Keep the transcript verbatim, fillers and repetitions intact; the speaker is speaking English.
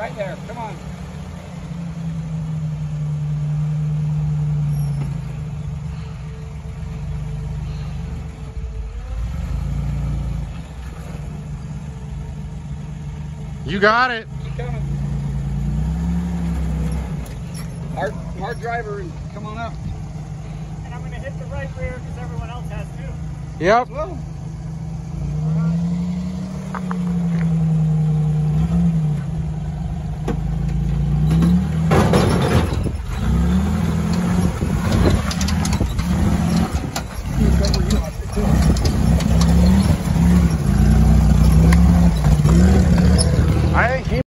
Right there. Come on. You got it. Keep coming. Hard, hard driver, and come on up. And I'm going to hit the right rear because everyone else has too. Yep. Well.